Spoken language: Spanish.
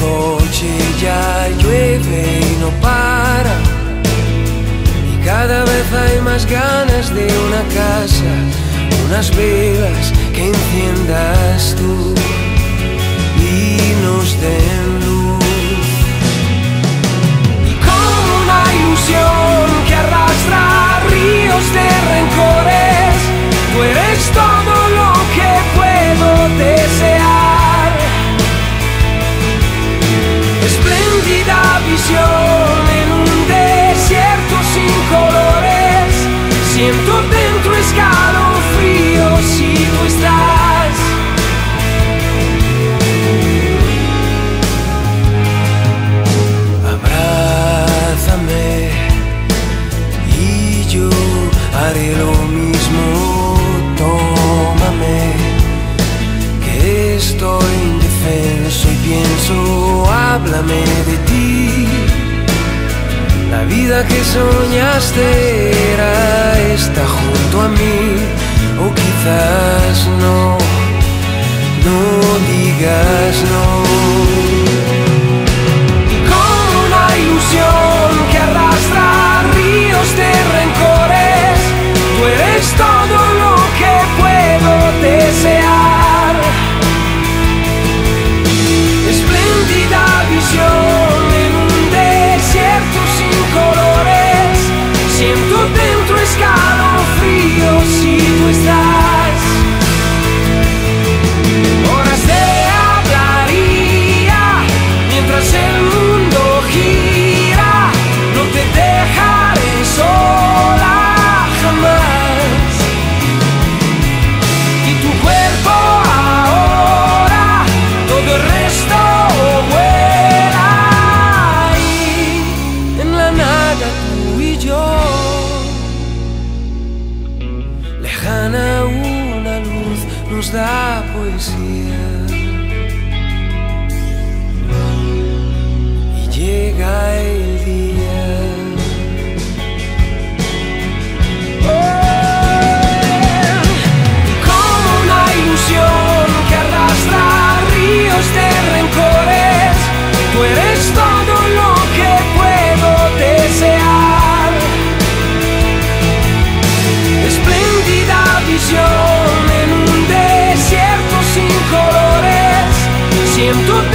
coche ya llueve y no para, y cada vez hay más ganas de una casa, unas velas que enciendas tú y nos den luz. Y como una ilusión que arrastra ríos de rencores, tú eres todo lo que puedo desear. Espléndida visión en un desierto sin colores, siento dentro escalofríos si tú estás. Abrázame y yo haré lo mismo. Tómame, que estoy indefenso y pienso, háblame de ti. La vida que soñaste era esta junto a mí, o quizás no, no digas no. Y como una ilusión que arrastra ríos de rencores, tú eres todo lo que puedo desear. Espléndida visión en un desierto sin colores, siento dentro escalofríos si tú estás. Horas te hablaría mientras el mundo gira, no te dejaré sola jamás. Y tu cuerpo ahora, todo el resto vuela, y en la nada tú y yo, lejana una luz nos da poesía, y llega el día. Como una ilusión que arrastra ríos de rencores, tú eres todo lo que puedo desear. Espléndida visión en un desierto sin colores, siento